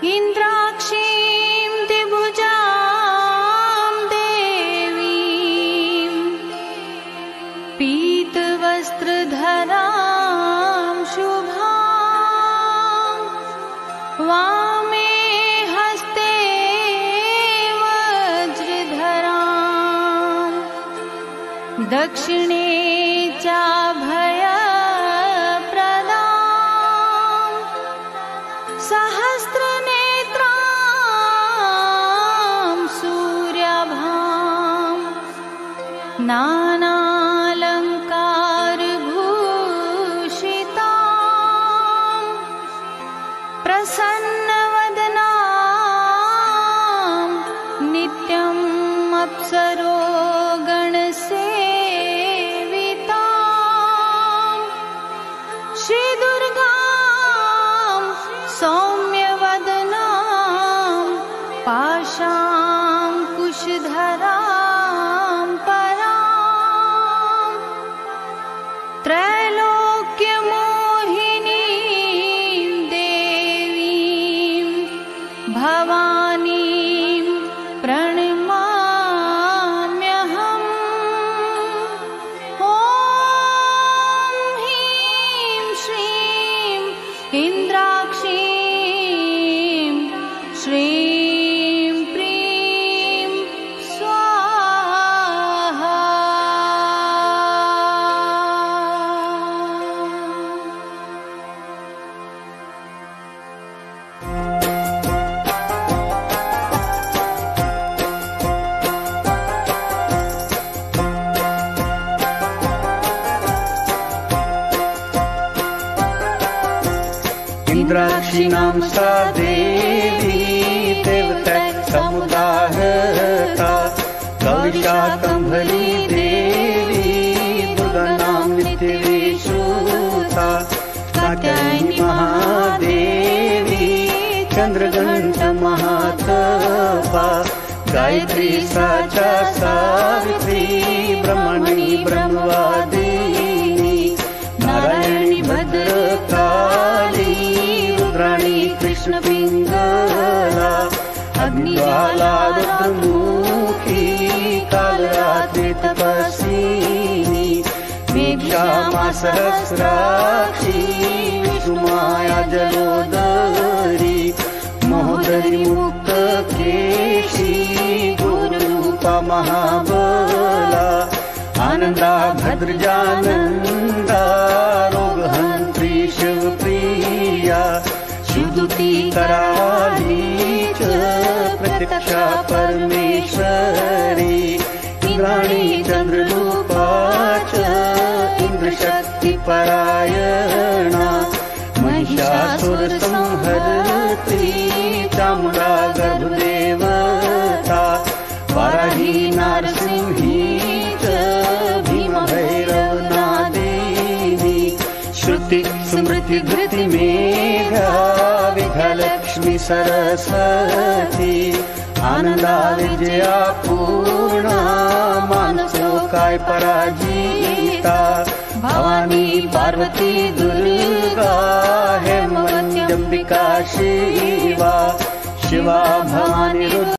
इन्द्राक्षीं द्विभुजां देवीं पीतवस्त्रधरां शुभां वामे हस्ते वज्रधरां दक्षिणे चाभयप्रदां सहस्रनेत्रां सूर्याभां नानालङ्कारभूषितां प्रसन्नवदनां नित्यम् अप्सरो गणसेवितां श्रीदुर्गां सौम्यवदनां पाशाङ्कुशधरां परां त्रैलोक्यमोहिनीं देवीं भवानीं प्रणमाम्यहम्। ॐ ह्रीं श्रीं इन्द्राक्षीं श्रीं प्रीं स्वाहा। इन्द्राक्षीणां सा देवी देवतैः समुदाहृता गौरीशाकम्भरी देवी दुर्गानां नित्यविश्रुता कात्यायनी महादेवी चन्द्रघण्टमहातपा गायत्री सा च सावित्री ब्रह्मणी ब्रह्मवादिनी नारायणी भद्रकाली रुद्राणी कृष्णपिङ्गला अग्निज्वाला रुद्रमुखी कालरात्रि तपस्विनी मेघश्यामा सहस्राक्षी विष्णुमाया जलोदरी महोदरी मुक्तकेशी गुरुरूपा महाबला आनन्दा भद्रजानन्दा रोगहन्त्री शिवप्रिया शिवदूती कराली च प्रत्यक्षा परमेश्वरी इन्द्राणी चन्द्ररूपा च इन्द्रशक्तिपरायणा महिषासुरसंहर्त्री चामुण्डा गर्भदेवता वाराही नारसिंही च भीमभैरवनादिनी श्रुति स्मृति धृति मेधा विद्यालक्ष्मी सरस्वती आनन्दा विजया पूर्णा मानसोकाय पराजिता भवानी पार्वती दुर्गा हेमवती अम्बिका शिवा शिवा भवानी रुद्रा